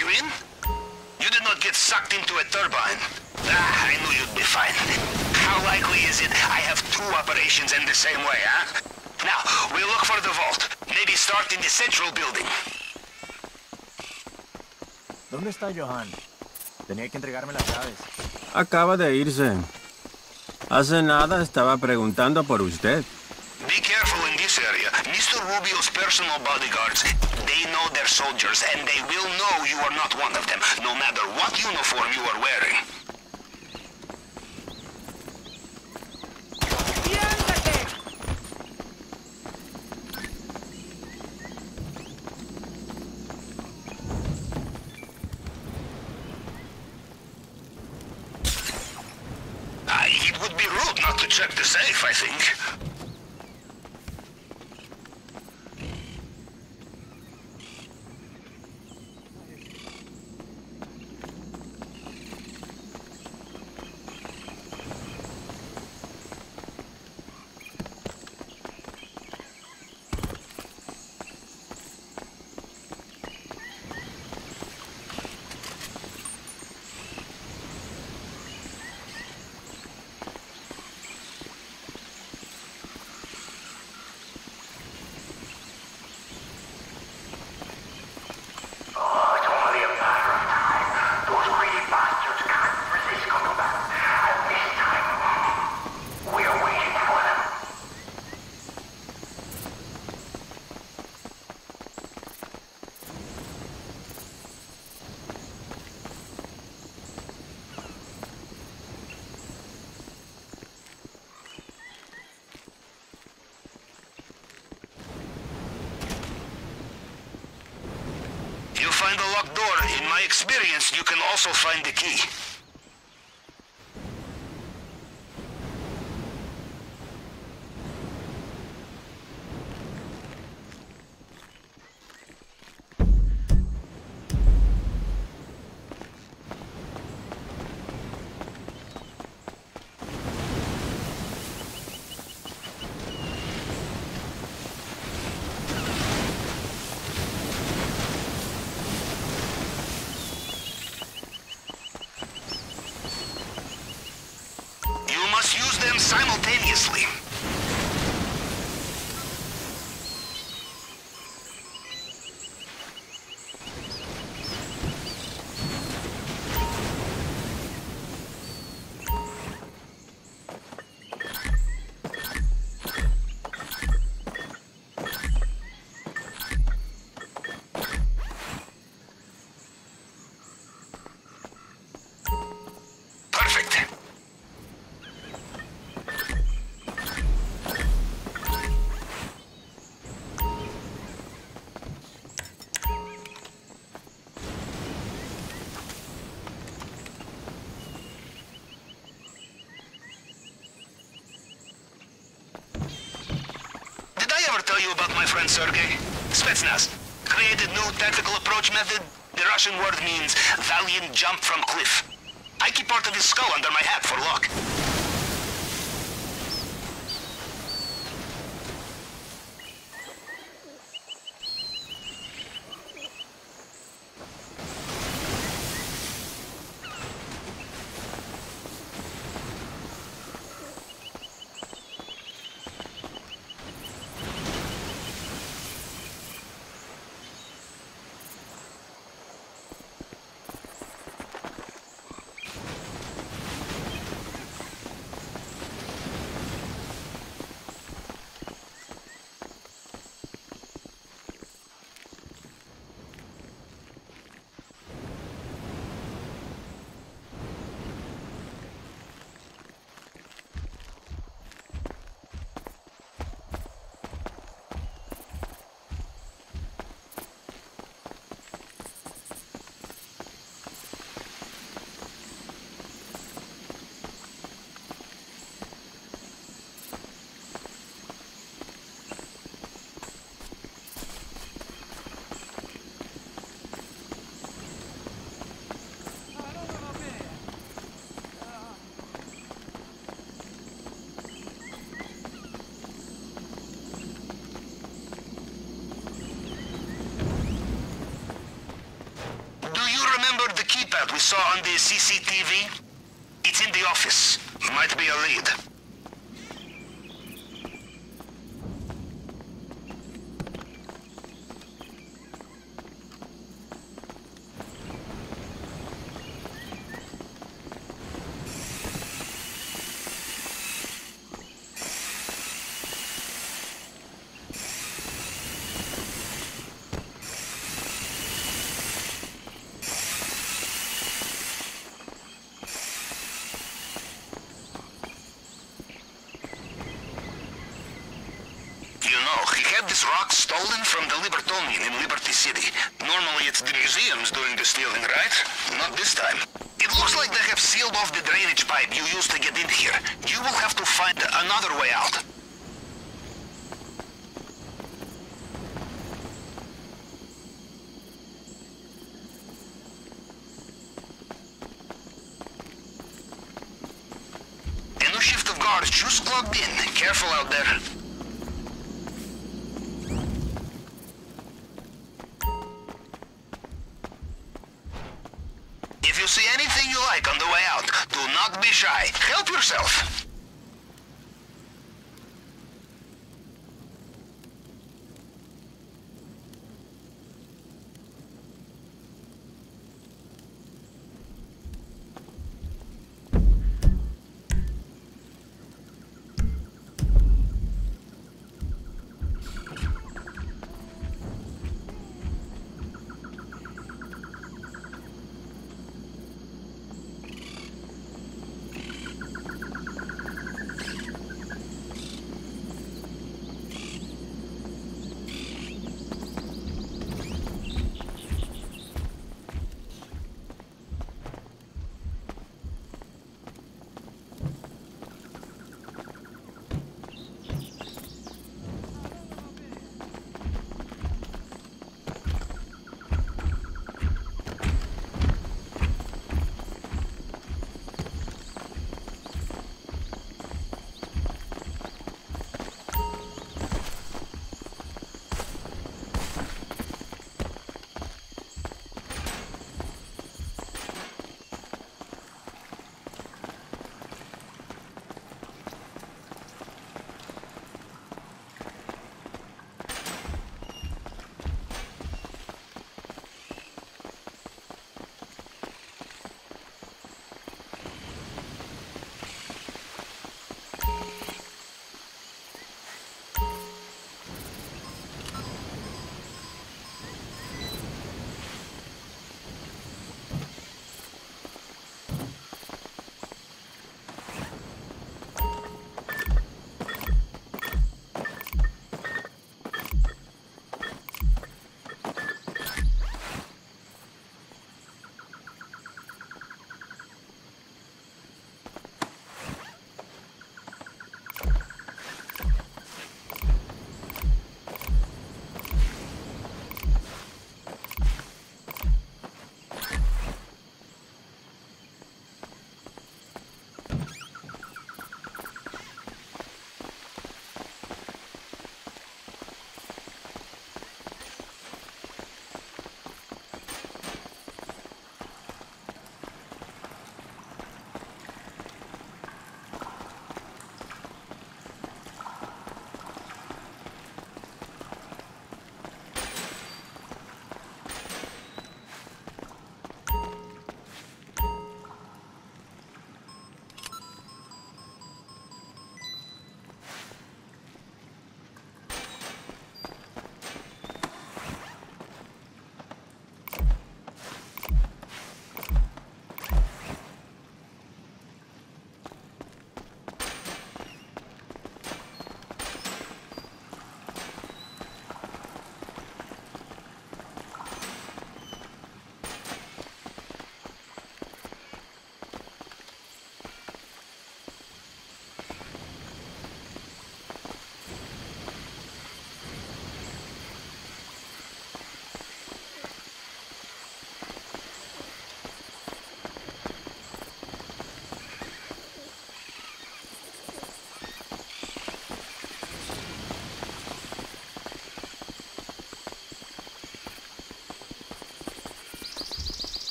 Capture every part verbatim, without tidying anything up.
you in? You did not get sucked into a turbine. Ah, I knew you'd be fine. How likely is it I have two operations in the same way, huh? Now, we'll look for the vault. Maybe start in the central building. ¿Dónde está Johan? Tenía que entregarme las llaves. Acaba de irse. Hace nada estaba preguntando por usted. Be careful in this area. Mister Rubio's personal bodyguards, they know their soldiers, and they will know you are not one of them, no matter what uniform you are wearing. Uh, it would be rude not to check the safe, I think. Find a locked door. In my experience, you can also find the key. Use them simultaneously. Tell you about my friend Sergei? Spetsnaz. Created new tactical approach method. The Russian word means valiant jump from cliff. I keep part of his skull under my hat for luck. keypad we saw on the C C T V? It's in the office. Might be a lead. You know, he had this rock stolen from the Libertonian in Liberty City. Normally it's the museums doing the stealing, right? Not this time. It looks like they have sealed off the drainage pipe you used to get in here. You will have to find another way out. A new shift of guards just clocked in. Careful out there. If you see anything you like on the way out, do not be shy. Help yourself.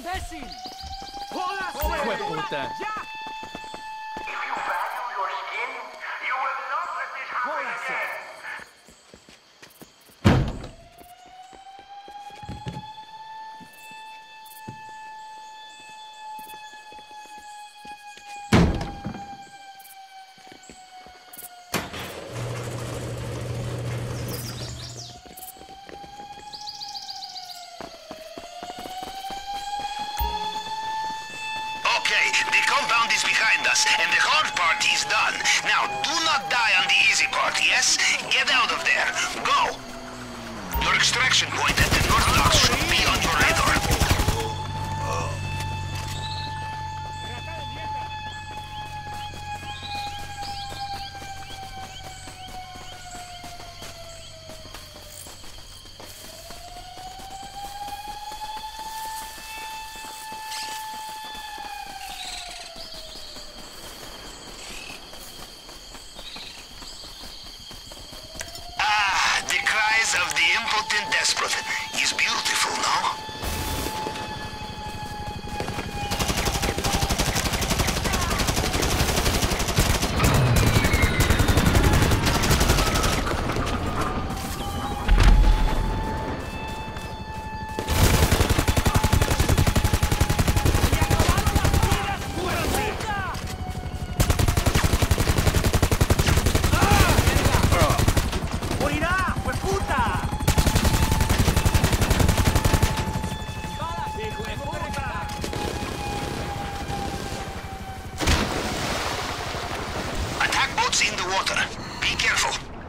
imbécil! ¡Hijo de puta! If you value your skin, you will not let this happen again. Okay, the compound is behind us, and the hard part is done. Now, do not die on the easy part, yes? Get out of there. Go! Your extraction point at the north docks should be on your radar. The cries of the impotent desperate is beautiful, no? ¡Morirá! ¡Fue puta! ¡Hijo de puta! Attack boats in the water. Be careful.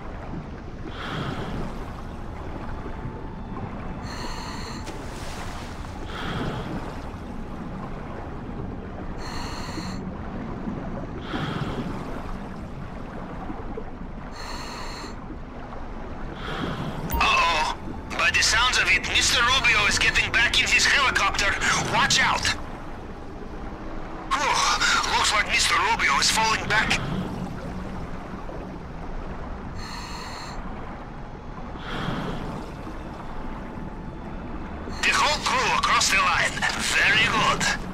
Uh-oh. By the sounds of it, Mister Rubio is getting back in his helicopter. Watch out. Whew. Looks like Mister Rubio is falling back. The whole crew across the line. Very good.